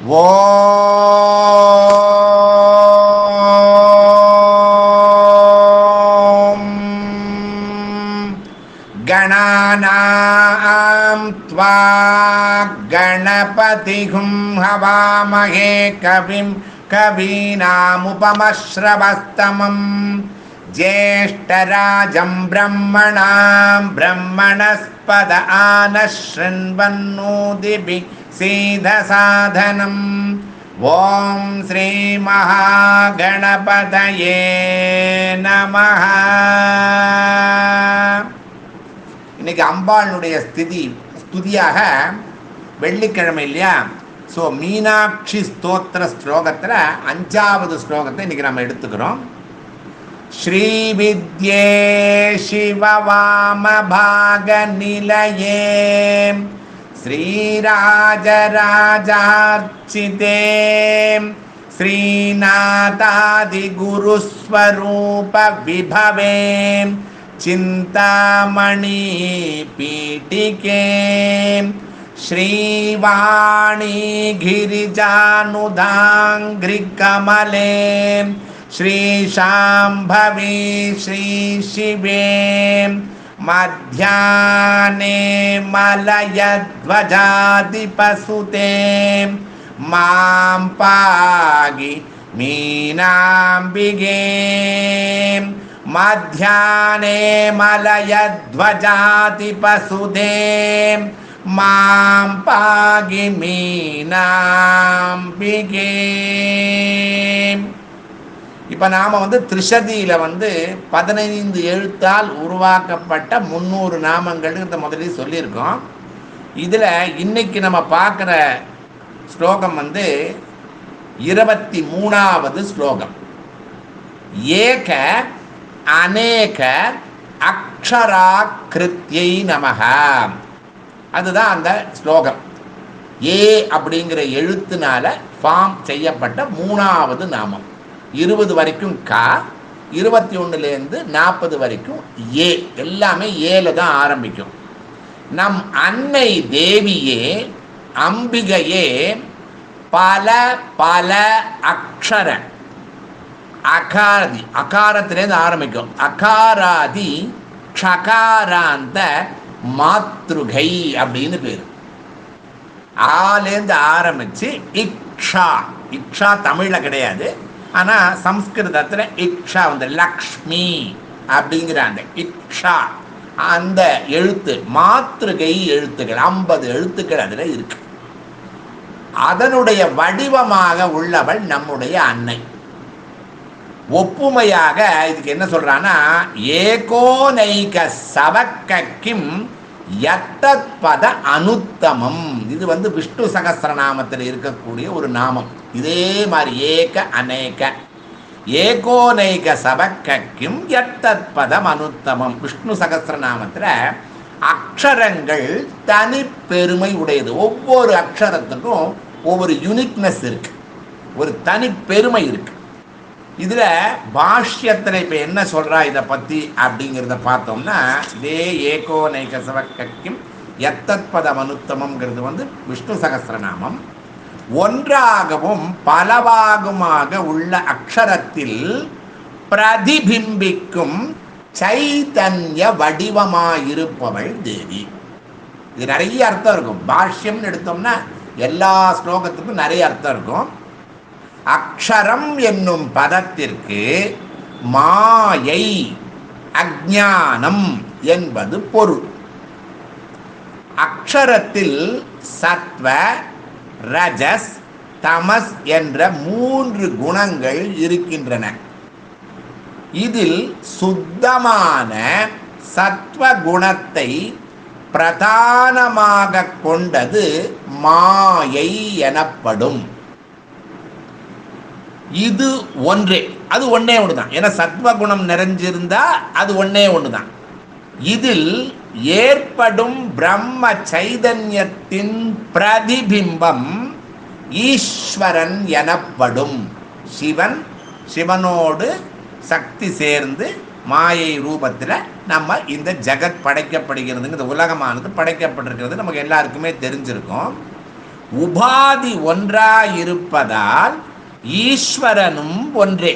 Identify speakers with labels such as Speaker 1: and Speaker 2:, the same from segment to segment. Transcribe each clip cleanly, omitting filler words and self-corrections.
Speaker 1: ஓம் கணானாம் த்வா கணபதிகும் ஹவாமஹே கவிம் கவீனாமுபமஸ்ரவஸ்தமம் ஜேஷ்டராஜம் பிரம்மணாம் பிரம்மணஸ்பத ஆனஸ்ருண்வன்னோதிபி சீதசாதனம். ஓம் ஸ்ரீ மகாகணபதயே நமஹ. இன்னைக்கு அம்பாளுடைய ஸ்துதியாக வெள்ளிக்கிழமை இல்லையா? ஸோ மீனாட்சி ஸ்தோத்திர ஸ்லோகத்தில் 5வது ஸ்லோகத்தை இன்னைக்கு நம்ம எடுத்துக்கிறோம். ஸ்ரீவித்யே சிவவாமபாக நிலையே ஸ்ரீராஜராஜார்ச்சிதே ஸ்ரீநாதாதிகுருஸ்வரூப விபவே சிந்தாமணி பீட்டிகே ஸ்ரீவாணி கிரிஜானுதாங்கிரி கமலே ஸ்ரீசாம்பவி ஸ்ரீ சிவே மத்யானே மலயத்வஜாதிபசுதே மாம் பாகி மீனாம்பிகே மத்யானே மலயத்வஜாதிபசுதே மாம் பாகி மீனாம்பிகே. இப்போ நாம் திரிஷதியில் 15 எழுத்தால் உருவாக்கப்பட்ட 300 நாமங்கள்ங்கிறத முதலே சொல்லியிருக்கோம். இதில் இன்னைக்கு நம்ம பார்க்குற ஸ்லோகம் 23வது ஸ்லோகம். ஏக அநேக அக்ஷராக்கிருத்யை நமஹ. அதுதான் அந்த ஸ்லோகம். ஏ அப்படிங்கிற எழுத்துனால ஃபார்ம் செய்யப்பட்ட 3வது நாமம். 20 வரைக்கும் க, 21லேருந்து 40 வரைக்கும் ஏ, எல்லாமே ஏல தான் ஆரம்பிக்கும். நம் அன்னை தேவியே அம்பிகையே பல பல அக்ஷர அகாராதி, அகாரத்திலேருந்து ஆரம்பிக்கும். அகாராதி க்ஷகாராந்த மாத்ருகை அப்படின்னு பேர். ஆலேருந்து ஆரம்பிச்சு இக்ஷா. இக்ஷா தமிழில் கிடையாது, ஆனால் சம்ஸ்கிருதத்தில் இக்ஷா லக்ஷ்மி அப்படிங்கிற அந்த இக்ஷா அந்த எழுத்து மாத்ருகை எழுத்துக்கள் 50 எழுத்துக்கள் அதில் இருக்கு. அதனுடைய வடிவமாக உள்ளவள் நம்முடைய அன்னை. ஒப்புமையாக இதுக்கு என்ன சொல்றான்னா, ஏகோனைக சவக்கிம் யத்தத்பத அனுத்தமம். இது விஷ்ணு சகஸ்ரநாமத்தில் இருக்கக்கூடிய ஒரு நாமம். இதே மாதிரி ஏக அநேக ஏகோனைக சவக்கிம் யத்தத்பதம் அனுத்தமம். விஷ்ணு சகஸ்ரநாமத்தில் அக்ஷரங்கள் தனி பெருமை உடையது. ஒவ்வொரு அக்ஷரத்துக்கும் ஒவ்வொரு யூனிக்னஸ் இருக்கு, ஒரு தனி பெருமை இருக்கு. இதில் பாஷ்யத்தில் இப்போ என்ன சொல்கிறா இதை பற்றி அப்படிங்கிறத பார்த்தோம்னா, இதே ஏகோனைக சவக்கிம் யத்தத்பதம் அனுத்தமம்ங்கிறது விஷ்ணு சகஸ்ரநாமம். ஒன்றாகவும் பலவாகுமாக உள்ள அக்ஷரத்தில் பிரதிபிம்பிக்கும் சைதன்ய வடிவமாயிருப்பவள் தேவி. இது நிறைய அர்த்தம் இருக்கும். பாஷ்யம்னு எடுத்தோம்னா எல்லா ஸ்லோகத்துக்கும் நிறைய அர்த்தம் இருக்கும். அக்ஷரம் என்னும் பதத்திற்கு மாயை அஞ்ஞானம் என்பது பொருள். அக்ஷரத்தில் சத்வ ரஜஸ் தமஸ் என்ற 3 குணங்கள் இருக்கின்றன. இதில் சுத்தமான சத்வ குணத்தை பிரதானமாக கொண்டது மாயை எனப்படும். இது ஒன்றே, அது ஒன்னே ஒன்று தான். ஏன்னா சத்வகுணம் நிறைஞ்சிருந்தா அது ஒன்னே ஒன்று தான். இதில் ஏற்படும் பிரம்ம சைதன்யத்தின் பிரதிபிம்பம் ஈஸ்வரன் எனப்படும். சிவன், சிவனோடு சக்தி சேர்ந்து மாயை ரூபத்தில் நம்ம இந்த ஜகத் படைக்கப்படுகிறது, இந்த உலகமானது படைக்கப்பட்டிருக்கிறது நமக்கு எல்லாருக்குமே தெரிஞ்சிருக்கும். உபாதி ஒன்றாயிருப்பதால் ஈஸ்வரனும் ஒன்றே.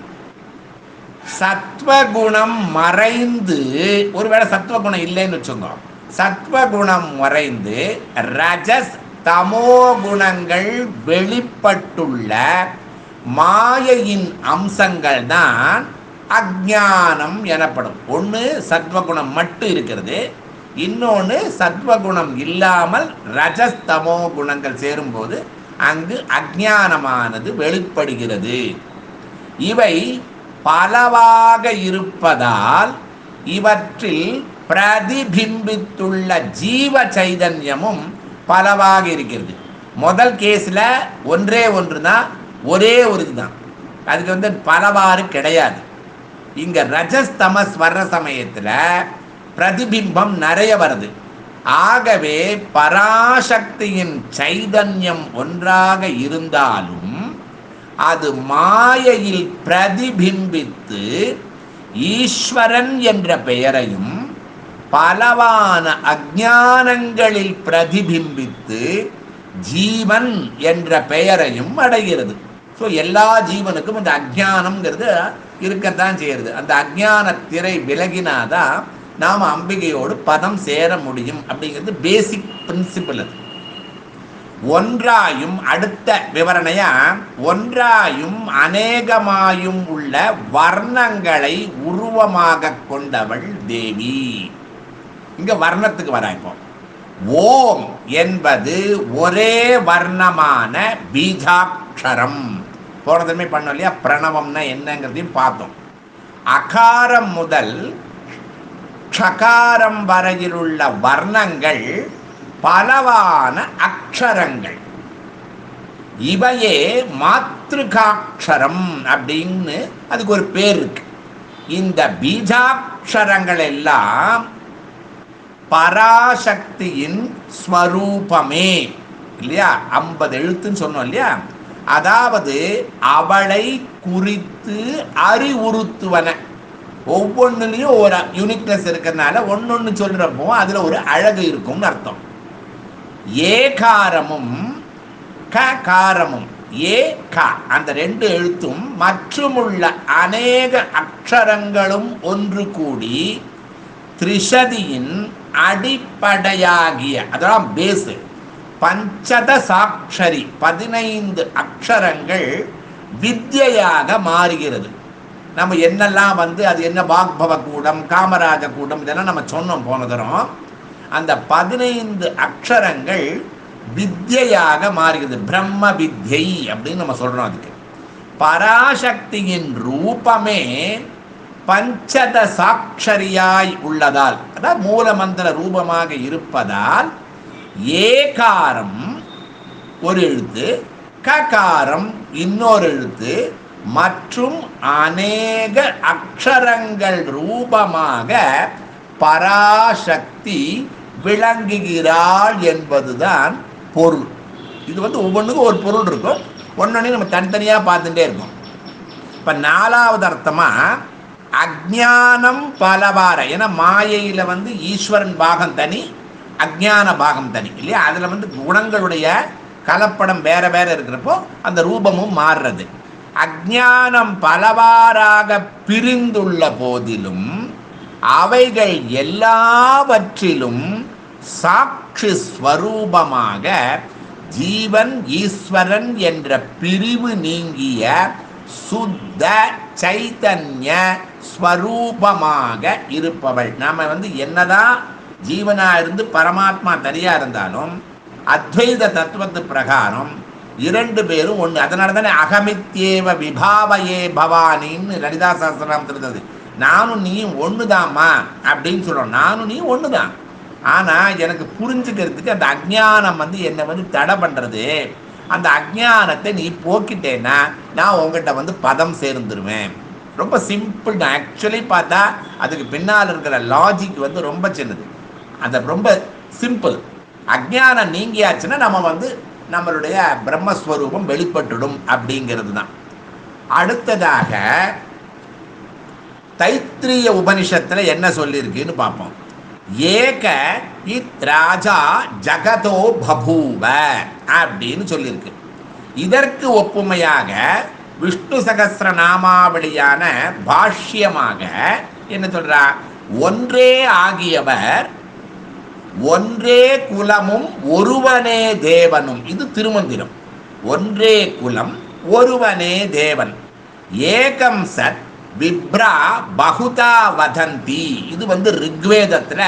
Speaker 1: சத்வகுணம் மறைந்து, ஒருவேளை சத்வகுணம் இல்லைன்னு வச்சுக்கோ, சத்வகுணம் மறைந்து ரஜஸ் தமோ குணங்கள் வெளிப்பட்டுள்ள மாயையின் அம்சங்கள் தான் அஜ்ஞானம் எனப்படும். ஒன்று சத்வகுணம் மட்டும் இருக்கிறது, இன்னொன்று சத்வகுணம் இல்லாமல் ரஜஸ் தமோ குணங்கள் சேரும்போது அங்கு அஜ்ஞானமானது வெளிப்படுகிறது. இவை பலவாக இருப்பதால் இவற்றில் பிரதிபிம்பித்துள்ள ஜீவ சைதன்யமும் பலவாக இருக்கிறது. முதல் கேஸில் ஒன்றே ஒன்று தான், ஒரே ஒரு இதுதான், அதுக்கு வந்து பலவாறு கிடையாது. இங்கே ரஜஸ் தமஸ் வர்ற சமயத்தில் பிரதிபிம்பம் நிறைய வருது. ஆகவே பராசக்தியின் சைதன்யம் ஒன்றாக இருந்தாலும் அது மாயையில் பிரதிபிம்பித்து ஈஸ்வரன் என்ற பெயரையும் பலவான அஞ்ஞானங்களில் பிரதிபிம்பித்து ஜீவன் என்ற பெயரையும் அடைகிறது. ஸோ எல்லா ஜீவனுக்கும் இந்த அஜ்ஞானம்ங்கிறது இருக்கத்தான் செய்கிறது. அந்த அஜ்ஞான திரை விலகினாதான் நாம் அம்பிகையோடு பதம் சேர முடியும் அப்படிங்கிறது பேசிக் பிரின்சிபிள். அது ஒன்றாயும், அடுத்த விவரணையா, ஒன்றாயும் அநேகமாயும் உள்ள வர்ணங்களை உருவமாக கொண்டவள் தேவி. இங்க வர்ணத்துக்கு வர. இப்போ ஓம் என்பது ஒரே வர்ணமான பீஜாட்சரம். போன தடவை பண்ணோம் இல்லையா, பிரணவம்னா என்னங்கிறதையும் பார்த்தோம். அகாரம் முதல் ஷகாரம் வரையில் உள்ள வர்ணங்கள் பலவான அக்ஷரங்கள். இவையே மாத்ருகாட்சரம் அப்படின்னு அதுக்கு ஒரு பேர் இருக்கு. இந்த பீஜாட்சரங்கள் எல்லாம் பராசக்தியின் ஸ்வரூபமே இல்லையா. 50 எழுத்துன்னு சொன்னோம் இல்லையா. அதாவது அவளை குறித்து அறிவுறுத்துவன. ஒவ்வொன்றுலையும் ஒரு யூனிக்னஸ் இருக்கிறதுனால ஒன்னொன்னு சொல்றப்போ அதுல ஒரு அழகு இருக்கும்னு அர்த்தம். ஏகாரமும் ககாரமும், ஏ க அந்த 2 எழுத்தும் மற்றுமுள்ள அநேக அக்ஷரங்களும் ஒன்று கூடி திரிஷதியின் அடிப்படையாகிய, அதான் பேசு, பஞ்சத சாட்சரி 15 அக்ஷரங்கள் வித்யையாக மாறுகிறது. நம்ம என்னெல்லாம் வந்து அது என்ன வாக்பவ கூடம், காமராஜ கூடம், இதெல்லாம் நம்ம சொன்னோம் போன தரம். அந்த 15 அக்ஷரங்கள் வித்யையாக மாறுகிறது. பிரம்ம வித்யை அப்படின்னு நம்ம சொல்றோம். அதுக்கு பராசக்தியின் ரூபமே பஞ்சத சாட்சரியாய் உள்ளதால், அதாவது மூலமந்திர ரூபமாக இருப்பதால் ஏகாரம் ஒரு எழுத்து, ககாரம் இன்னொரு எழுத்து மற்றும் அநேக அக்ஷரங்கள் ரூபமாக பராசக்தி விளங்குகிறாள் என்பதுதான் பொருள். இது வந்து ஒவ்வொன்றுக்கும் ஒரு பொருள் இருக்கும். ஒன்னொன்னையும் நம்ம தனித்தனியாக பார்த்துட்டே இருக்கோம். இப்போ 4வது அர்த்தமா அஜ்ஞானம் பலவார. ஏன்னா மாயையில் வந்து ஈஸ்வரன் பாகம் தனி, அஜ்ஞான பாகம் தனி இல்லையா. அதில் வந்து குணங்களுடைய கலப்படம் வேற வேற இருக்கிறப்போ அந்த ரூபமும் மாறுறது. அஜ்ஞானம் பலவாறாக பிரிந்துள்ள போதிலும் அவைகள் எல்லாவற்றிலும் சாட்சி ஸ்வரூபமாக ஜீவன் ஈஸ்வரன் என்ற பிரிவு நீங்கிய சுத்த சைதன்ய ஸ்வரூபமாக இருப்பவள். நாம வந்து என்னதான் ஜீவனா இருந்து பரமாத்மா தனியா இருந்தாலும் அத்வைத தத்துவத்து பிரகாரம் 2 பேரும் ஒன்று. அதனால தானே அகமித்யேவ விபாவையே பவானின்னு லலிதா சஹஸ்ரநாமத்தில் இருந்தது. நானும் நீயும் ஒண்ணுதாம்மா அப்படின்னு சொல்றோம். நானும் நீ ஒண்ணுதான். ஆனா எனக்கு புரிஞ்சுக்கிறதுக்கு அந்த அஜ்ஞானம் வந்து என்னை வந்து தடை பண்றது. அந்த அஜ்ஞானத்தை நீ போக்கிட்டேன்னா நான் உங்ககிட்ட வந்து பதம் சேர்ந்துருவேன். ரொம்ப சிம்பிள் தான். ஆக்சுவலி பார்த்தா அதுக்கு பின்னால் இருக்கிற லாஜிக் வந்து ரொம்ப சின்னது. அந்த ரொம்ப சிம்பிள். அஜ்ஞானம் நீங்கியாச்சுன்னா நம்ம வந்து நம்மளுடைய பிரம்மஸ்வரூபம் வெளிப்பட்டுடும் அப்படிங்கிறது தான். அடுத்ததாக தைத்திரிய உபனிஷத்துல என்ன சொல்லியிருக்குன்னு பார்ப்போம். ஏக இத்ராஜா ஜகதோ பபூவ அப்படின்னு சொல்லியிருக்கு. இதற்கு ஒப்புமையாக விஷ்ணு சகஸ்ர நாமாவளியான பாஷ்யமாக என்ன சொல்றா? ஒன்றே ஆகியவர், ஒன்றே குலமும் ஒருவனே தேவனும். இது திருமந்திரம். ஒன்றே குலம் ஒருவனே தேவன். ஏகம் சத் விப்ரா பகுதா வதந்தி. இது ரிக்வேதத்தில்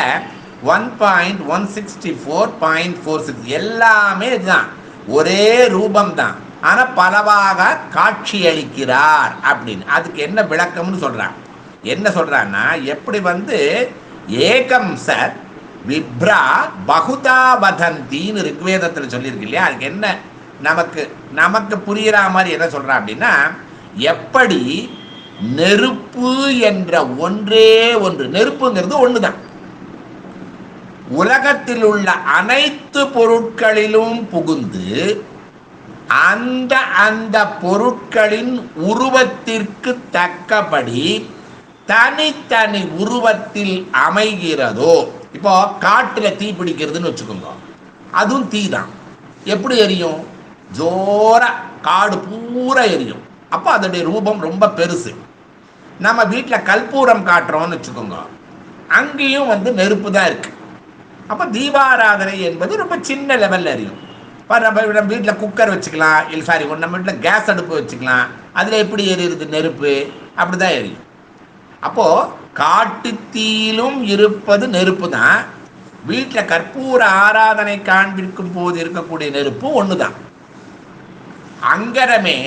Speaker 1: 1.164.46 எல்லாமே இதுதான், ஒரே ரூபம்தான், ஆனால் பலவாக காட்சி அளிக்கிறார் அப்படின்னு. அதுக்கு என்ன விளக்கம்னு சொல்கிறான். என்ன சொல்கிறான்னா, எப்படி ஏகம் சத் விப்ரா பகுதா வதந்தின்னு ரிக்வேதத்தில் சொல்லியிருக்கு இல்லையா? அதுக்கு என்ன நமக்கு புரிகிற மாதிரி என்ன சொல்கிறான் அப்படின்னா, எப்படி நெருப்பு என்ற ஒன்றே ஒன்று, நெருப்புங்கிறது ஒன்று தான், உலகத்தில் உள்ள அனைத்து பொருட்களிலும் புகுந்து அந்த அந்த பொருட்களின் உருவத்திற்கு தக்கபடி தனித்தனி உருவத்தில் அமைகிறதோ. இப்போ காட்டில் தீ பிடிக்கிறதுன்னு வச்சுக்கோங்க, அதுவும் தீ தான். எப்படி எரியும்? ஜோரா காடு பூரா எரியும். அப்போ அதோடைய ரூபம் ரொம்ப பெருசு. நம்ம வீட்டில் கற்பூரம் காட்டுறோம்னு வச்சுக்கோங்க, அங்கேயும் நெருப்பு தான் இருக்கு. அப்போ தீபாராதனை என்பது ரொம்ப சின்ன லெவலில் எரியும். நம்ம வீட்டில் குக்கர் வச்சுக்கலாம், இல்லை நம்ம வீட்டில் கேஸ் அடுப்பு வச்சுக்கலாம், அதில் எப்படி எரியுது நெருப்பு? அப்படி தான் எரியும். அப்போது காட்டுத்தீயிலும் இருப்பது நெருப்பு தான். வீட்டில் கற்பூர ஆராதனை காண்பிக்கும் போது இருக்கக்கூடிய நெருப்பு ஒன்று தான். அங்கரமே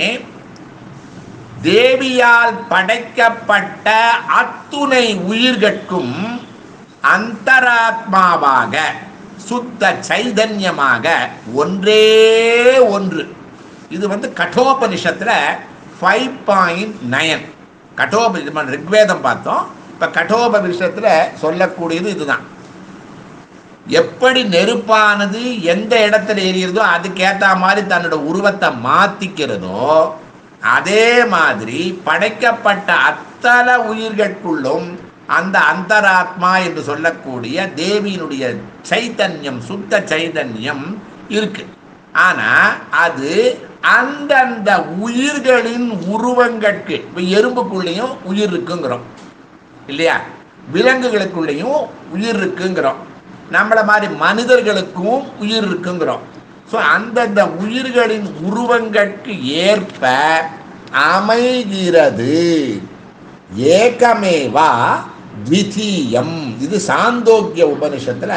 Speaker 1: தேவியால் படைக்கப்பட்ட அத்துணை உயிர்கட்கும் அந்தராத்மாவாக சுத்த சைதன்யமாக ஒன்றே ஒன்று. இது கட்டோபனிஷத்தில் 5.9 கட்டோபனிஷம் ரிக்வேதம் பார்த்தோம். இப்போ கட்டோபனிஷத்தில் சொல்லக்கூடியது இதுதான். எப்படி நெருப்பானது எந்த இடத்துல எரியுறதோ அதுக்கேற்ற மாதிரி தன்னோட உருவத்தை மாற்றிக்கிறதோ, அதே மாதிரி படைக்கப்பட்ட அத்தனை உயிர்களுக்குள்ளும் அந்த அந்தராத்மா என்று சொல்லக்கூடிய தேவியினுடைய சைத்தன்யம், சுத்த சைதன்யம் இருக்கு. ஆனால் அது அந்தந்த உயிர்களின் உருவங்களுக்கு, இப்போ எறும்புக்குள்ளேயும் உயிர் இருக்குங்கிறோம் இல்லையா, விலங்குகளுக்குள்ளேயும் உயிர் இருக்குங்கிறோம், நம்மளை மாதிரி மனிதர்களுக்கும் உயிர் இருக்குங்கிறோம். ஸோ அந்தந்த உயிர்களின் உருவங்களுக்கு ஏற்ப அமைகிறது. ஏகமேவா த்விதீயம். இது சாந்தோக்கிய உபனிஷத்தில்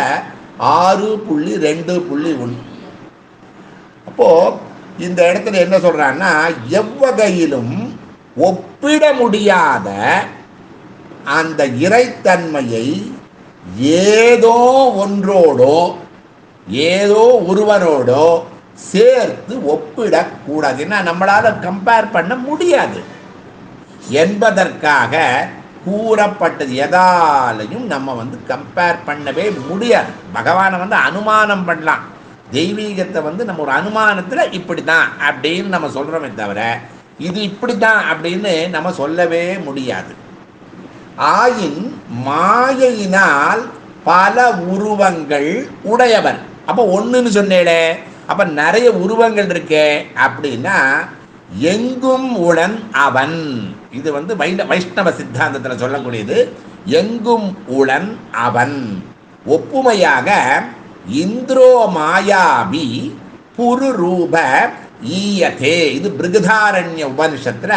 Speaker 1: 6.2.1. அப்போ இந்த இடத்துல என்ன சொல்றான்னா, எவ்வகையிலும் ஒப்பிட முடியாத அந்த இறைத்தன்மையை ஏதோ ஒன்றோடோ ஏதோ ஒருவரோடோ சேர்த்து ஒப்பிடக்கூடாது. ஏன்னா நம்மளால கம்பேர் பண்ண முடியாது என்பதற்காக கூறப்பட்டது. எதாலையும் நம்ம கம்பேர் பண்ணவே முடியாது. பகவானை அனுமானம் பண்ணலாம், தெய்வீகத்தை நம்ம ஒரு அனுமானத்தில் இப்படி தான் அப்படின்னு நம்ம சொல்கிறோமே தவிர இது இப்படி தான் அப்படின்னு நம்ம சொல்லவே முடியாது. ஆயின் மாயையினால் பல உருவங்கள் உடையவன். அப்போ ஒன்றுன்னு சொன்னேடே, அப்போ நிறைய உருவங்கள் இருக்கே அப்படின்னா எங்கும் உடன் அவன். இது வைஷ்ணவ சித்தாந்தத்தில் சொல்லக்கூடியது. எங்கும் உடன் அவன். ஒப்புமையாக இந்திரோ மாயாபி புரு ரூப ஈயதே. இது பிருகதாரண்ய உபனிஷத்தில்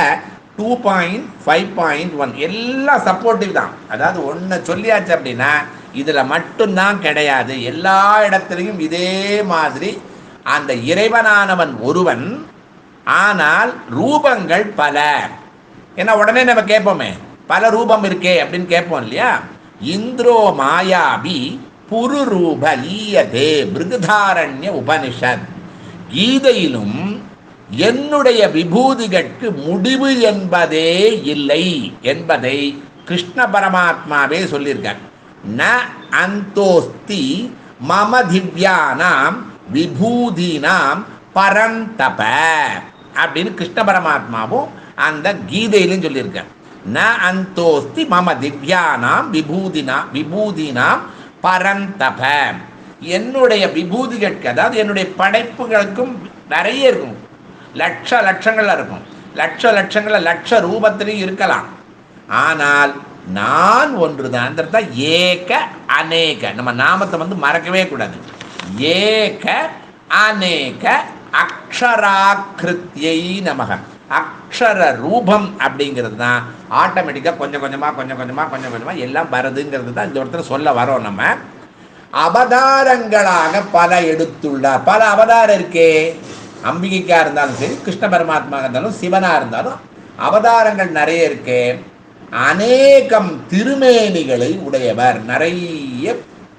Speaker 1: 2.5.1. எல்லாம் சப்போர்ட்டிவ் தான். அதாவது ஒன்று சொல்லியாச்சு அப்படின்னா இதில் மட்டும்தான் கிடையாது, எல்லா இடத்துலையும் இதே மாதிரி அந்த இறைவனானவன் ஒருவன், ஆனால் ரூபங்கள் பல. ஏன்னா உடனே நம்ம கேட்போமே, பல ரூபம் இருக்கே அப்படின்னு கேட்போம் இல்லையா. இந்திரோ மாயாபி புரு ரூப ஈயதே பிருகதாரண்ய உபனிஷத். கீதையிலும் என்னுடைய விபூதிகளுக்கு முடிவு என்பதே இல்லை என்பதை கிருஷ்ண பரமாத்மாவே சொல்லியிருக்கார். ந அந்தோஸ்தி மம திவ்யானாம் விபூதினாம் பரந்தப அப்படின்னு கிருஷ்ண பரமாத்மாவும் அந்த கீதையிலும் சொல்லியிருக்கார். ந அந்தோஸ்தி மம திவ்யானாம் விபூதினாம் பரந்தப. என்னுடைய விபூதிகளுக்கு, அதாவது என்னுடைய படைப்புகளுக்கும் நிறைய இருக்கும், லட்சங்கள் இருக்கும், லட்சங்கள் லட்ச ரூபத்திலையும் இருக்கலாம். ஆனால் நான் ஒன்று தான். ஏக அநேக, நம்ம நாமத்தை வந்து மறக்கவே கூடாது. ஏக அநேக அக்ஷராக்கிருத்தியை நமக. அக்ஷர ரூபம் அப்படிங்கிறது தான் ஆட்டோமேட்டிக்காக கொஞ்சம் கொஞ்சமாக எல்லாம் வருதுங்கிறது தான் இந்த இடத்துல சொல்ல வரோம். நம்ம அவதாரங்களாக பல எடுத்துள்ளார். பல அவதாரம் இருக்கே, அம்பிகைக்கா இருந்தாலும் சரி, கிருஷ்ண பரமாத்மா இருந்தாலும், சிவனா இருந்தாலும் அவதாரங்கள் நிறைய இருக்கு. அநேகம் திருமேனிகளை உடையவர். நிறைய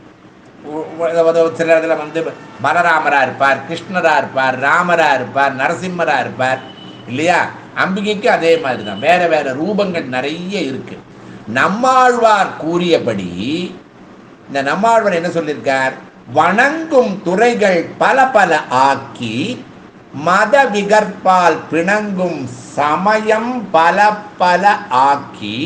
Speaker 1: சில இடத்துல வந்து பலராமரா இருப்பார், கிருஷ்ணரா இருப்பார், ராமரா இருப்பார், நரசிம்மரா இருப்பார் இல்லையா? அம்பிகைக்கு அதே மாதிரி தான் வேற வேற ரூபங்கள் நிறைய இருக்கு. நம்மாழ்வார் கூறியபடி, இந்த நம்மாழ்வார் என்ன சொல்லியிருக்கார்? வணங்கும் துறைகள் பல பல ஆக்கி மத விகற்பால் பிணங்கும் சமயம் பல பல ஆக்கி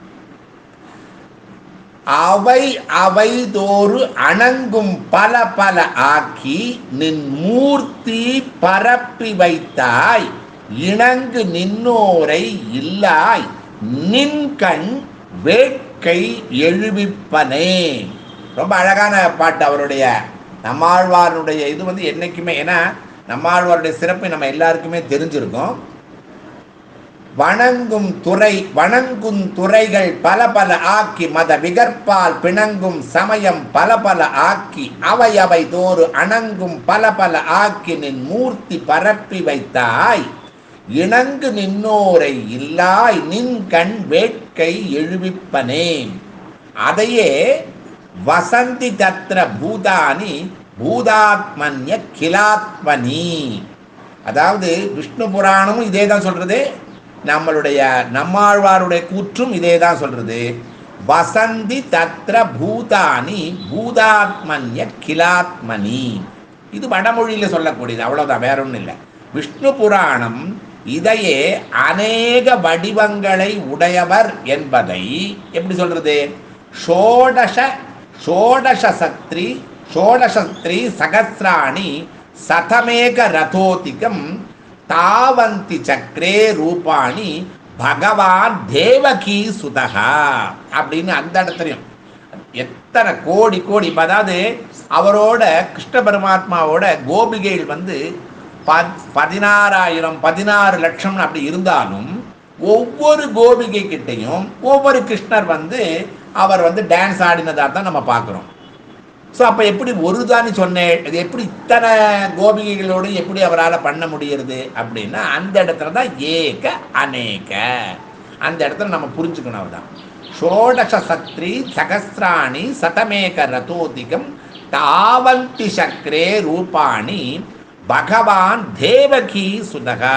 Speaker 1: அவை அவை தோறு அணங்கும் பல பல ஆக்கி நின் மூர்த்தி பரப்பி வைத்தாய் இணங்கு நின்னோரை இல்லாய் நின் கண் வேட்கை எழுவிப்பனே. ரொம்ப அழகான பாட்டு அவருடைய நம்மாழ்வாருடைய. இது வந்து என்னைக்குமே, ஏன்னா நம்மாழ்வாருடைய சிறப்பு நம்ம எல்லாருக்குமே தெரிஞ்சிருக்கும். வணங்கும் துறைகள் பல பல ஆக்கி மத விகற்பால் பிணங்கும் சமயம் பல பல ஆக்கி அவை அவை தோறு அணங்கும் பல பல ஆக்கி நின் மூர்த்தி பரப்பி வைத்தாய் இணங்கு நின்னோரை இல்லாய் நின் கண் வேட்கை எழுவிப்பனே. அதையே வசந்தி தத்ர பூதானி பூதாத்மன்ய கிலாத்மனி. அதாவது விஷ்ணு புராணமும் இதே தான் சொல்றது, நம்மளுடைய நம்மாழ்வாருடைய கூற்றும் இதே தான் சொல்றது. வசந்தி தத்ர பூதானி பூதாத்மன்ய கிலாத்மனி. இது வடமொழியில் சொல்லக்கூடியது, அவ்வளோதான், வேற ஒன்றும் இல்லை. விஷ்ணு புராணம் இதையே அநேக வடிவங்களை உடையவர் என்பதை எப்படி சொல்றது? ஷோடசத்ரி சகஸ்ராணி சதமேக ரதோதிகம் தாவந்தி சக்ரே ரூபாணி பகவான் தேவகி சுதகா அப்படின்னு அந்த இடத்துலையும் எத்தனை கோடி கோடி. அதாவது அவரோட கிருஷ்ண பரமாத்மாவோட கோபிகைகள் வந்து 16,000 16 லட்சம் அப்படி இருந்தாலும் ஒவ்வொரு கோபிகை கிட்டையும் ஒவ்வொரு கிருஷ்ணர் வந்து அவர் வந்து டான்ஸ் ஆடினதாக தான் நம்ம பார்க்குறோம். ஸோ அப்போ எப்படி ஒரு தானி சொன்னேன், இது எப்படி இத்தனை கோபிகைகளோடு எப்படி அவரால் பண்ண முடியுது அப்படின்னா அந்த இடத்துல தான் ஏக அநேக, அந்த இடத்துல நம்ம புரிஞ்சுக்கணும். அவர்தான் ஷோடசத்ரி சகஸ்ராணி சதமேக ரதோதிகம் தாவந்தி சக்ரே ரூபாணி பகவான் தேவகி சுதகா.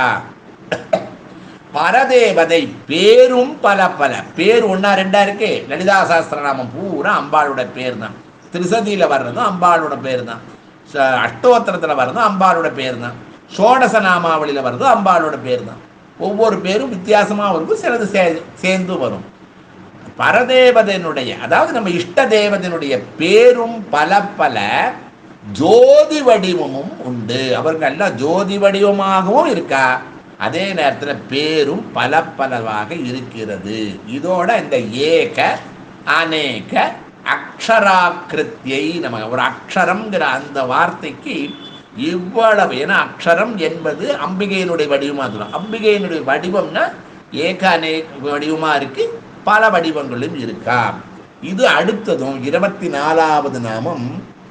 Speaker 1: பரதேவதை பேரும் பல பல. பேர் ஒன்றா ரெண்டா இருக்கு. லலிதா சாஸ்திரநாமம் பூரா அம்பாளோட பேர் தான். திருசதியில் வர்றதும் அம்பாளோட பேர் தான். அஷ்டோத்திரத்தில் வர்றதும் அம்பாளோட பேர் தான். ஷோடச நாமாவளியில் வர்றதும் அம்பாளோட பேர் தான். ஒவ்வொரு பேரும் வித்தியாசமாக இருக்கும், சிலது சேர்ந்து வரும். பரதேவதனுடைய, அதாவது நம்ம இஷ்ட தேவதனுடைய பேரும் பல பல, ஜோதி வடிவமும் உண்டு. அவர்கள் எல்லாம் ஜோதி வடிவமாகவும் இருக்கா, அதே நேரத்தில் பேரும் பல பலவாக இருக்கிறது. இதோட இந்த ஏக அநேக அக்ஷராக்கிருத்தியை நம்ம ஒரு அக்ஷரம்ங்கிற அந்த வார்த்தைக்கு இவ்வளவு, ஏன்னா அக்ஷரம் என்பது அம்பிகையினுடைய வடிவமாக சொல்லலாம். அம்பிகையினுடைய வடிவம்னா ஏக அநேக வடிவமாக இருக்கு, பல வடிவங்களும் இருக்கா. இது அடுத்ததும் 24வது நாமம்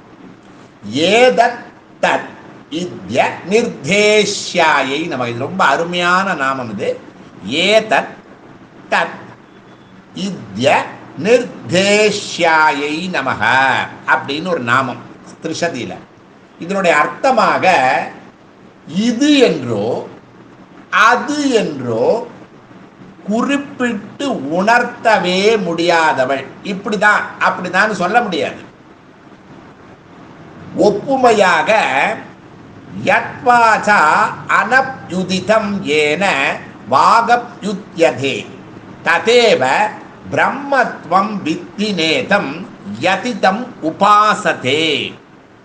Speaker 1: ஏதத் தத் இத்ய நிர்தேஷ்யாயை நமக்கு. இது ரொம்ப அருமையான நாமம் இது. ஏதத் தத் இத்ய நிர்தேஷ்யாயை நமக அப்படின்னு ஒரு நாமம் திரிசதியில. இதனுடைய அர்த்தமாக இது என்றோ அது என்றோ குறிப்பிட்டு உணர்த்தவே முடியாதவள். இப்படிதான் அப்படிதான் சொல்ல முடியாது. ஒப்புமையாக யத்வாசா அனப்யுதிதம் ஏன வாகப்யுத்யதே ததேவ பிரம்மத்வம் வித்தி நேதம் யதிதம் உபாசதே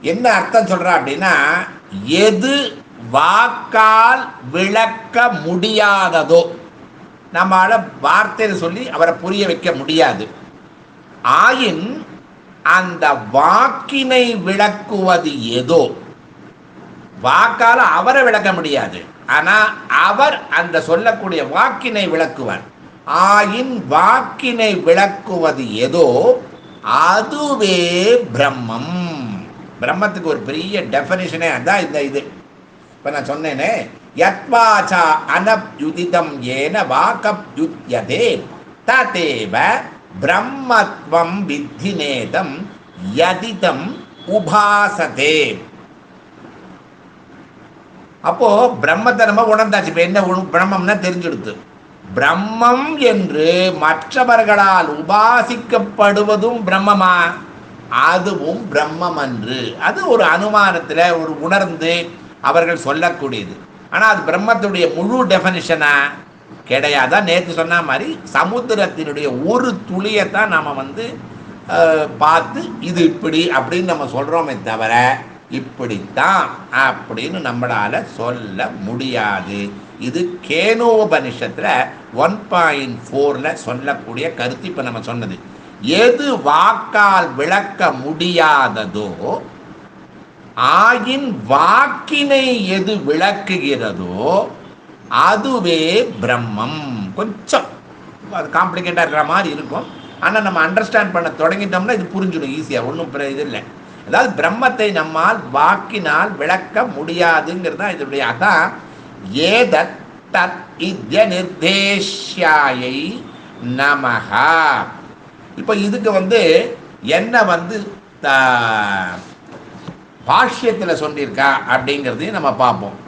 Speaker 1: என்ன அர்த்தம் சொல்றா அப்படின்னா, எது வாக்கால் விளக்க முடியாததோ, நம்மளால வார்த்தையில் சொல்லி அவரை புரிய வைக்க முடியாது, ஆயின் அந்த வாக்கினை விளக்குவது ஏதோ. வாக்கால அவரை விளக்க முடியாது, ஆனா அவர் அந்த சொல்லக்கூடிய வாக்கினை விளக்குவார். ஆயின் வாக்கினை விளக்குவது ஏதோ அதுவே பிரம்மம். பிரம்மத்துக்கு ஒரு பெரிய டெஃபினிஷனே அதான் இந்த இது. இப்போ நான் சொன்னேனே, யத்வாசா அனப்யுதிதம் ஏன வாகப்யுத்யதே ததேவ பிரம்மத்வம் வித்தினேதம் யதிதம் உபாசதே. அப்போ பிரம்மத்தை நம்ம உணர்ந்தாச்சு. இப்போ என்ன பிரம்மம்னா தெரிஞ்செடுத்து, பிரம்மம் என்று மற்றவர்களால் உபாசிக்கப்படுவதும் பிரம்மமா, அதுவும் பிரம்மம் அன்று. அது ஒரு அனுமானத்தில் ஒரு உணர்ந்து அவர்கள் சொல்லக்கூடியது. ஆனால் அது பிரம்மத்துடைய முழு டெஃபனிஷனா கிடையாதான். நேற்று சொன்ன மாதிரி சமுத்திரத்தினுடைய ஒரு துளியைத்தான் நாம் பார்த்து இது இப்படி அப்படின்னு நம்ம சொல்கிறோமே தவிர இப்படித்தான் அப்படின்னு நம்மளால் சொல்ல முடியாது. இது கேனோபனிஷத்தில் 1.4 சொல்லக்கூடிய கருத்து. இப்போ நம்ம சொன்னது, எது வாக்கால் விளக்க முடியாததோ, ஆயின் வாக்கினை எது விளக்குகிறதோ அதுவே பிரம்மம். கொஞ்சம் அது காம்ப்ளிகேட்டாக இருக்கிற மாதிரி இருக்கும், ஆனால் நம்ம அண்டர்ஸ்டாண்ட் பண்ண தொடங்கிட்டோம்னா இது புரிஞ்சிடும் ஈஸியாக. ஒன்றும் இது இல்லை. அதாவது பிரம்மத்தை நம்மால் வாக்கினால் விளக்க முடியாதுங்கிறது தான் இதனுடைய. அதான் ஏதத் தத் இத்ய நிர்தேஷ்யாயை நமஹா. இப்போ இதுக்கு என்ன பாஷ்யத்தில் சொல்லியிருக்கா அப்படிங்கிறதையும் நம்ம பார்ப்போம்.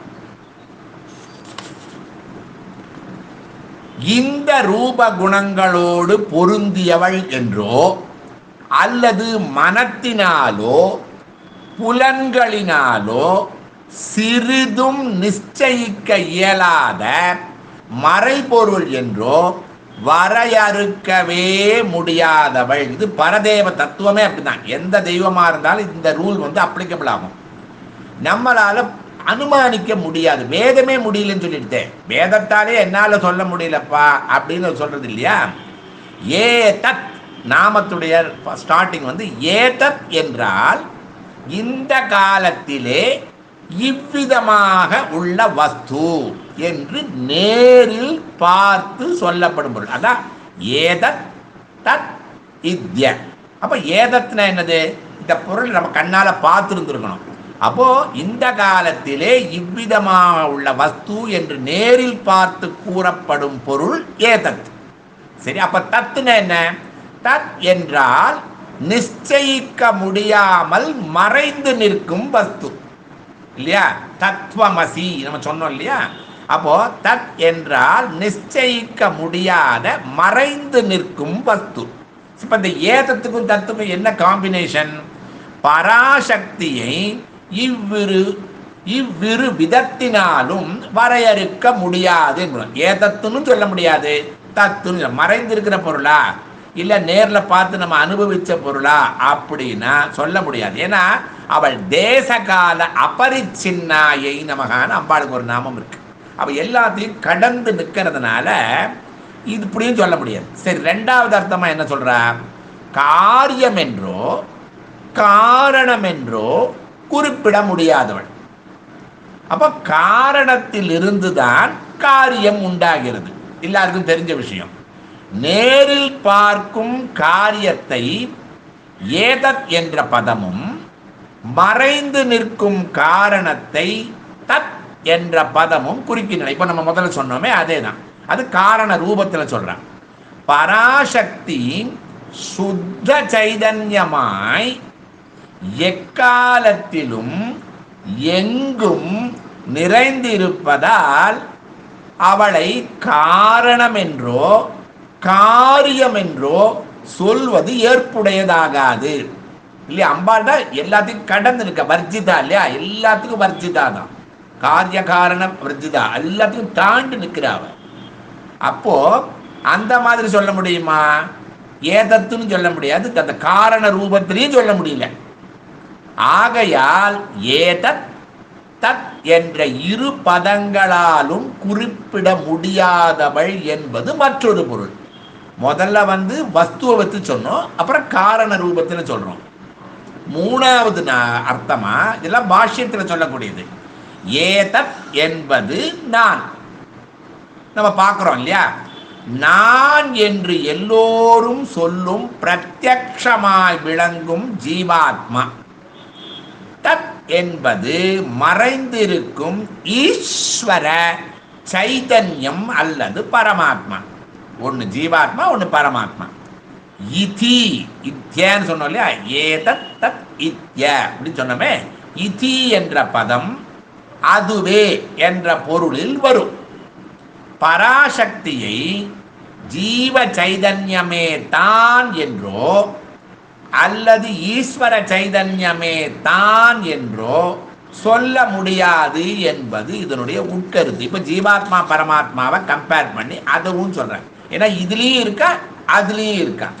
Speaker 1: இந்த ரூப குணங்களோடு பொருந்தியவள் என்றோ அல்லது மனத்தினாலோ புலன்களினாலோ சிறிதும் நிச்சயிக்க இயலாத மறைபொருள் என்றோ வரையறுக்கவே முடியாதவள். இது பரதேவ தத்துவமே அப்படிதான். எந்த தெய்வமாக இருந்தாலும் இந்த ரூல் அப்ளிகபிள் ஆகும். நம்மளால அனுமானிக்க முடியாது, வேதமே முடியலன்னு சொல்லிட்டேன். வேதத்தாலே என்னால் சொல்ல முடியலப்பா அப்படின்னு சொல்றது இல்லையா. ஏ தத் நாமத்துடைய ஸ்டார்டிங் ஏதத் என்றால் இந்த காலத்திலே இவ்விதமாக உள்ள வஸ்து என்று நேரில் பார்த்து சொல்லப்படும் பொருள். அதான் ஏதத் தத் இத்ய. அப்போ ஏதத்னா என்னது? இந்த பொருள் நம்ம கண்ணால் பார்த்துருந்துருக்கணும். அப்போ இந்த காலத்திலே இவ்விதமாக உள்ள வஸ்து என்று நேரில் பார்த்து கூறப்படும் பொருள் ஏதத். சரி, அப்ப தத்துனா என்ன? தத் என்றால் நிச்சயிக்க முடியாமல் மறைந்து நிற்கும் வஸ்து இல்லையா? தத்துவமசி நம்ம சொன்னோம் இல்லையா? அப்போ தத் என்றால் நிச்சயிக்க முடியாத மறைந்து நிற்கும் வஸ்து. இப்ப இந்த ஏதத்துக்கும் தத்துக்கும் என்ன காம்பினேஷன்? பராசக்தியை இவ்விரு விதத்தினாலும் வரையறுக்க முடியாது. ஏதத்துன்னு சொல்ல முடியாது, தத்துன்னு மறைந்திருக்கிற பொருளா இல்லை நேரில் பார்த்து நம்ம அனுபவித்த பொருளா அப்படின்னா சொல்ல முடியாது. ஏன்னா அவள் தேசகால அபரிச்சின்னாயை நமகான அம்பாளுக்கு ஒரு நாமம் இருக்கு. அவள் எல்லாத்தையும் கடந்து நிற்கிறதுனால இது இப்படியும் சொல்ல முடியாது. சரி, ரெண்டாவது அர்த்தமா என்ன சொல்றா? காரியம் என்றோ காரணம் என்றோ குறிப்பிட முடியாதவள். அப்ப காரணத்தில் இருந்துதான் காரியம் உண்டாகிறது, எல்லாருக்கும் தெரிஞ்ச விஷயம். நேரில் பார்க்கும் காரியத்தை ஏதத் என்ற பதமும் மறைந்து நிற்கும் காரணத்தை தத் என்ற பதமும் குறிக்கின்றன. இப்ப நம்ம முதல்ல சொன்னோமே அதே தான். அது காரண ரூபத்தில் சொல்றான். பராசக்தி சுத்த சைதன்யமாய் எக்காலத்திலும் எங்கும் நிறைந்திருப்பதால் அவளை காரணம் என்றோ காரியம் என்றோ சொல்வது ஏற்புடையதாகாது இல்லையா? அம்பாள் தான் எல்லாத்தையும் கடந்து இருக்க, வர்ஜிதா இல்லையா? எல்லாத்துக்கும் வர்ஜிதா தான், காரிய காரணம் வர்ஜிதா, எல்லாத்துக்கும் தாண்டி நிற்கிறாவ. அப்போ அந்த மாதிரி சொல்ல முடியுமா? ஏதத்துன்னு சொல்ல முடியாது, அந்த காரண ரூபத்திலையும் சொல்ல முடியல. ஆகையால் ஏதத் தத் என்ற இரு பதங்களாலும் குறிப்பிட முடியாதவள் என்பது மற்றொரு பொருள். முதல்ல வஸ்துவை வச்சு சொன்னோம், அப்புறம் காரண ரூபத்தில் சொல்றோம். மூணாவது அர்த்தமா இதெல்லாம் பாஷ்யத்தில் சொல்லக்கூடியது. ஏதத் என்பது நான். நம்ம பார்க்கிறோம் இல்லையா, நான் என்று எல்லோரும் சொல்லும் பிரத்யக்ஷமாய் விளங்கும் ஜீவாத்மா. தத் என்பது மறைந்திருக்கும் ஈஸ்வர சைதன்யம் அல்லது பரமாத்மா. ஒன்று ஜீவாத்மா, ஒன்று பரமாத்மா. இதி இத்யன்னு சொன்னோம் இல்லையா, ஏதத் தத் இத்ய அப்படின்னு சொன்னோமே. இதி என்ற பதம் அதுவே என்ற பொருளில் வரும். பராசக்தியை ஜீவ சைதன்யமே தான் என்றோ அல்லது ஈஸ்வர சைதன்யமே தான் என்றோ சொல்ல முடியாது என்பது இதனுடைய உட்கருத்து. இப்போ ஜீவாத்மா பரமாத்மாவை கம்பேர் பண்ணி அதுவும் சொல்றேன். ஏன்னா இதுலேயும் இருக்கா அதுலேயும் இருக்கா.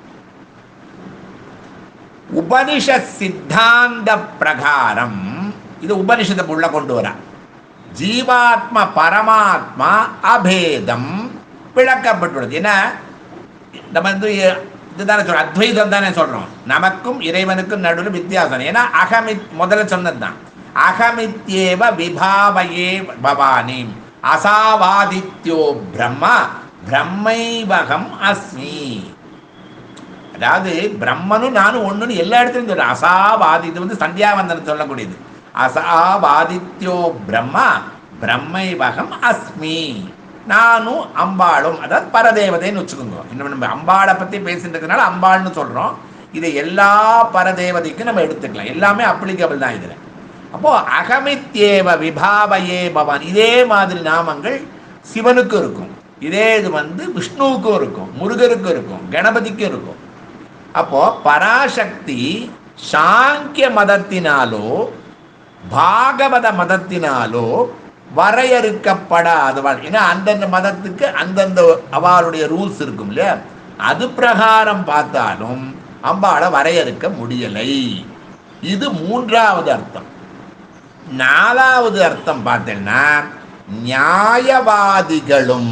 Speaker 1: உபனிஷத் சித்தாந்த பிரகாரம் இது உபனிஷத்தை உள்ள கொண்டு வர ஜீவாத்மா பரமாத்மா அபேதம் விளக்கப்பட்டுள்ளது. ஏன்னா நம்ம இதுதானே சொல்றோம், அத்வைதம் தானே சொல்றோம். நமக்கும் இறைவனுக்கும் நடுவில் வித்தியாசம். ஏன்னா முதல்ல சொன்னது தான் அகமித்யேவ விபாவயே பவானி அசாவாதித்யோ பிரம்மா பிரம்மைவகம் அஸ்மி. அதாவது பிரம்மனும் நானும் ஒண்ணுன்னு எல்லா இடத்துலையும் சொல்றேன். அசாவாதி இது சந்தியாவந்தனம் சொல்லக்கூடியது. அசாவாதித்யோ பிரம்மா பிரம்மைவகம் அஸ்மி. நானும் அம்பாளும், அதாவது பரதேவதைன்னு வச்சுக்கோங்க. இன்னும் நம்ம அம்பாளை பற்றி பேசின்றதுனால அம்பாள்னு சொல்கிறோம். இதை எல்லா பரதேவதைக்கும் நம்ம எடுத்துக்கலாம். எல்லாமே அப்ளிகபிள் தான் இதில். அப்போது அகமித்யேவ விபாவயே பவான், இதே மாதிரி நாமங்கள் சிவனுக்கும் இருக்கும். இதே இது விஷ்ணுவுக்கும் இருக்கும், முருகருக்கும் இருக்கும், கணபதிக்கும் இருக்கும். அப்போது பராசக்தி சாங்கிய மதத்தினாலோ பாகவத மதத்தினாலோ வரையறுக்கப்படாதவள். ஏன்னா அந்தந்த மதத்துக்கு அந்தந்த அவளுடைய ரூல்ஸ் இருக்கும் இல்லையா, அது பிரகாரம் பார்த்தாலும் அம்பாளை வரையறுக்க முடியலை. இது மூன்றாவது அர்த்தம். நாலாவது அர்த்தம் பார்த்தீங்கன்னா, நியாயவாதிகளும்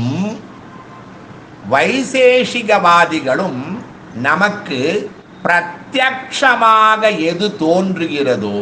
Speaker 1: வைசேஷிகவாதிகளும் நமக்கு பிரத்யக்ஷமாக எது தோன்றுகிறதோ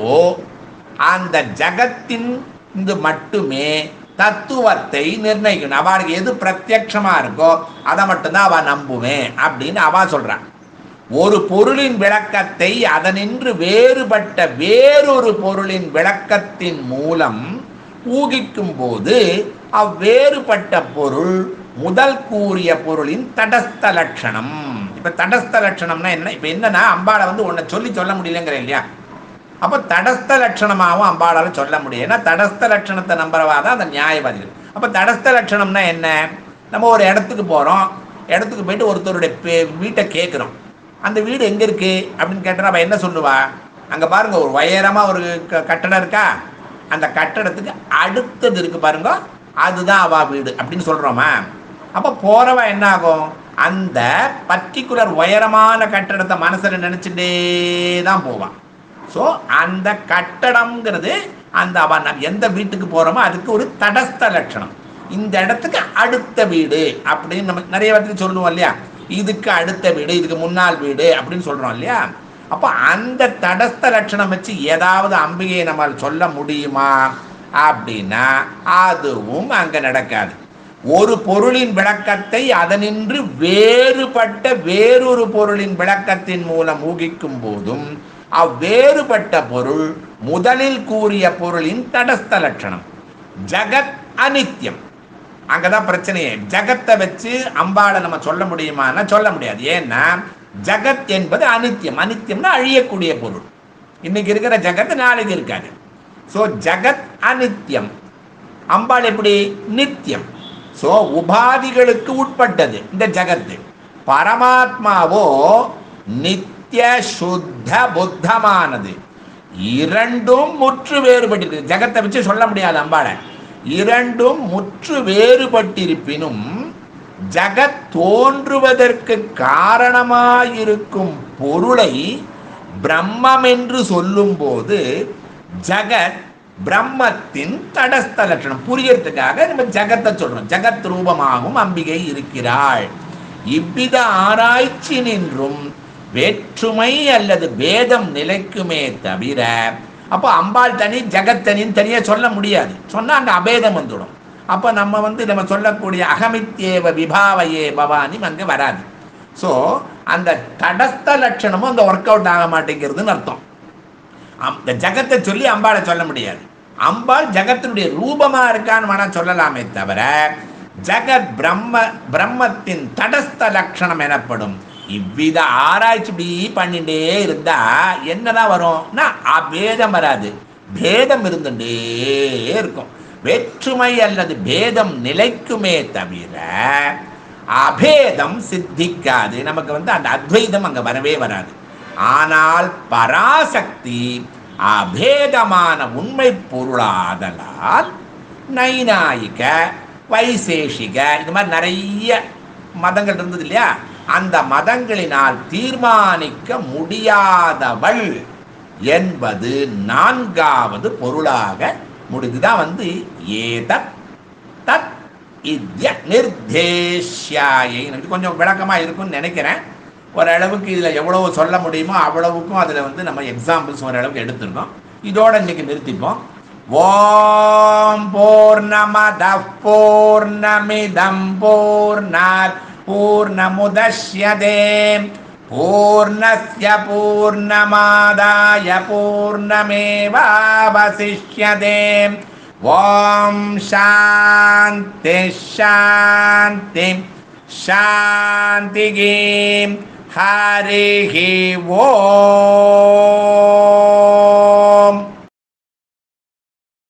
Speaker 1: அந்த ஜகத்தின் மட்டுமே தத்துவத்தை நிர்ணயிக்கணும். அவளுக்கு எது பிரத்யக்ஷமா இருக்கோ அதை மட்டும்தான் அவ நம்புவேன் அப்படின்னு அவ சொல்றான். ஒரு பொருளின் விளக்கத்தை அதனின்று வேறுபட்ட வேறொரு பொருளின் விளக்கத்தின் மூலம் ஊகிக்கும் போது அவ்வேறுபட்ட பொருள் முதல் கூறிய பொருளின் தடஸ்த லட்சணம். இப்ப தடஸ்த லட்சணம்னா என்ன? இப்ப என்னன்னா, அம்பாளை ஒன்றை சொல்ல முடியலங்கிற இல்லையா, அப்போ தடஸ்த லட்சணமாகவும் அம்பாளால் சொல்ல முடியும். ஏன்னா தடஸ்த லட்சணத்தை நம்புறவாதான் அந்த நியாயவாதிகள். அப்போ தடஸ்த லட்சணம்னா என்ன? நம்ம ஒரு இடத்துக்கு போகிறோம், இடத்துக்கு போயிட்டு ஒருத்தருடைய வீட்டை கேட்குறோம். அந்த வீடு எங்கே இருக்குது அப்படின்னு கேட்டால் அவள் என்ன சொல்லுவா? அங்கே பாருங்க, ஒரு உயரமாக ஒரு கட்டடம் இருக்கா, அந்த கட்டடத்துக்கு அடுத்தது இருக்குது பாருங்க, அதுதான் அவள் வீடு அப்படின்னு சொல்கிறோமா? அப்போ போகிறவ என்ன ஆகும்? அந்த பர்டிகுலர் உயரமான கட்டடத்தை மனசில் நினச்சிட்டே தான் போவான். ஸோ அந்த கட்டடம்ங்கிறது அந்த அவன் எந்த வீட்டுக்கு போகிறோமோ அதுக்கு ஒரு தடஸ்த லட்சணம். இந்த இடத்துக்கு அடுத்த வீடு அப்படின்னு நம்ம நிறைய இடத்துக்கு சொல்லுவோம் இல்லையா, இதுக்கு அடுத்த வீடு, இதுக்கு முன்னாள் வீடு அப்படின்னு சொல்கிறோம் இல்லையா. அப்போ அந்த தடஸ்த லட்சணம் வச்சு ஏதாவது அம்பிகையை நம்மால் சொல்ல முடியுமா அப்படின்னா அதுவும் அங்கே நடக்காது. ஒரு பொருளின் விளக்கத்தை அதனின்று வேறுபட்ட வேறொரு பொருளின் விளக்கத்தின் மூலம் ஊகிக்கும் போதும் அவ்வேறுபட்ட பொருள் முதலில் கூறிய பொருளின் தடஸ்த லட்சணம். ஜகத் அனித்யம். அங்கதான் பிரச்சனையே. ஜகத்தை வச்சு அம்பாளை நம்ம சொல்ல முடியுமான்னா சொல்ல முடியாது. ஏன்னா ஜகத் என்பது அனித்யம். அனித்யம்னா அழியக்கூடிய பொருள். இன்னைக்கு இருக்கிற ஜகத் நாளைக்கு இருக்காது. ஸோ ஜகத் அனித்யம், அம்பாள் எப்படி? நித்தியம். ஸோ உபாதிகளுக்கு உட்பட்டது இந்த ஜகத்து. பரமாத்மாவோ நித்திய சுத்த புத்தமானது. இரண்டும் முற்று வேறுபட்டிருக்கு. ஜகத்தை வச்சு சொல்ல முடியாது அம்பாளை. இரண்டும் முற்று வேறுபட்டிருப்பினும் ஜகத் தோன்றுவதற்கு காரணமாயிருக்கும் பொருளை பிரம்மம் என்று சொல்லும்போது ஜகத் பிரம்மத்தின் தடஸ்த லட்சணம் புரியறதுக்காக நம்ம ஜகத்தை சொல்றோம். ஜகத் ரூபமாகவும் அம்பிகை இருக்கிறாள். இவ்வித ஆராய்ச்சி நின்றும் வேற்றுமை அல்லது பேதம் நிலைக்குமே தவிர, அப்போ அம்பாள் தனி ஜகத் தனின்னு தனியா சொல்ல முடியாது. சொன்னா அங்க அபேதம் வந்துடும். அப்ப நம்ம சொல்லக்கூடிய அகமித்யேவ விபாவையே பவானி அங்க வராது. ஸோ அந்த தடஸ்த லட்சணமும் அங்க ஒர்க் அவுட் ஆக மாட்டேங்கிறதுன்னு அர்த்தம். அந்த ஜகத்தை சொல்லி அம்பாளை சொல்ல முடியாது. அம்பாள் ஜகத்தினுடைய ரூபமா இருக்கான்னு வேணா சொல்லலாமே தவிர, ஜகத் பிரம்மத்தின் தடஸ்த லட்சணம் எனப்படும். இவ்வித ஆராய்ச்சி இப்படி பண்ணிட்டே இருந்தா என்னதான் வரும்னா அபேதம் வராது, பேதம் இருந்துட்டே இருக்கும். வேற்றுமை அல்லது பேதம் நிலைக்குமே தவிர அபேதம் சித்திக்காது. நமக்கு அந்த அத்வைதம் அங்க வரவே வராது. ஆனால் பராசக்தி அபேதமான உண்மை பொருளாதலால் நைனாயிக, வைசேஷிக, இது மாதிரி நிறைய மதங்கள் இருந்தது இல்லையா, அந்த மதங்களினால் தீர்மானிக்க முடியாதவள் என்பது நான்காவது பொருளாக முடிந்துதான் ஏதத் தத் இத்ய நிர்தேஷ்யாயை. கொஞ்சம் விளக்கமா இருக்கும்னு நினைக்கிறேன். ஓரளவுக்கு இதில் எவ்வளவு சொல்ல முடியுமோ அவ்வளவுக்கும் அதில் நம்ம எக்ஸாம்பிள்ஸ் ஓரளவுக்கு எடுத்துருக்கோம். இதோட இன்னைக்கு நிறுத்திப்போம். ஓம் பூர்ணமதః பூர்ணமிதம் பூர்ணாத் பூர்ணமுதச்யதே பூர்ணஸ்ய பூர்ணமாதாய பூர்ணமேவாவசிஷ்யதே. ஓம் சாந்தி சாந்தி சாந்தி. ஹரிஹி ஓம்.